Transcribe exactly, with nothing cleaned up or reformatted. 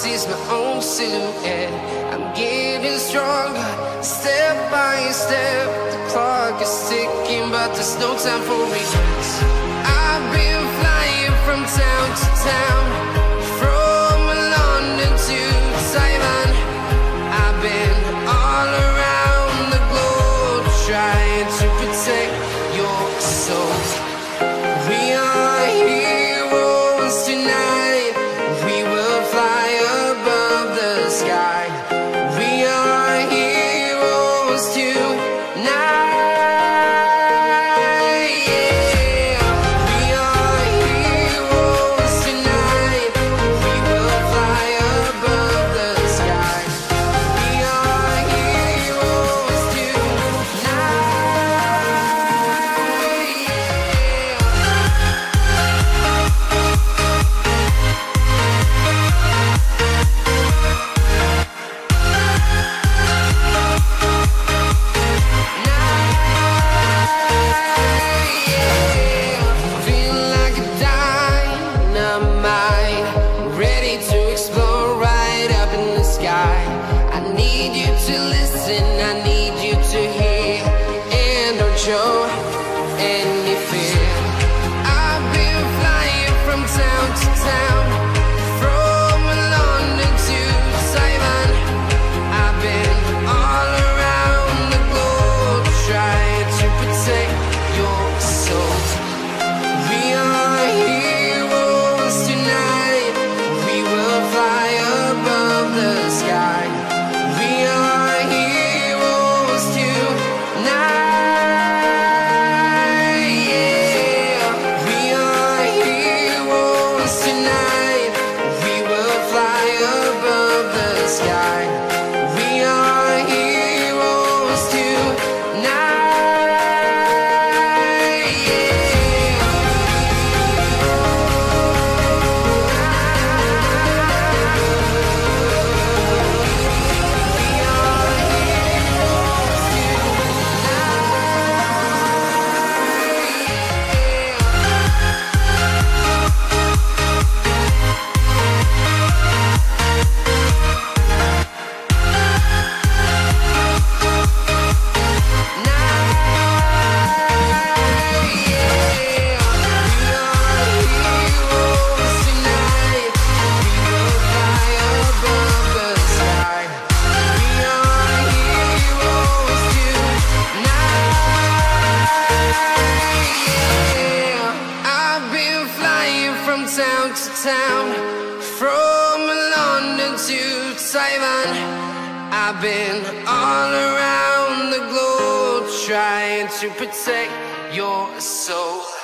sees my own silhouette. I'm getting stronger, step by step. The clock is ticking, but there's no time for regrets. I've been flying from town to town, from London to Taiwan. I've been all around the globe, trying to protect your soul. We are heroes tonight. We will fly above the sky. We are heroes tonight. Town to town, from London to Taiwan. I've been all around the globe, trying to protect your soul.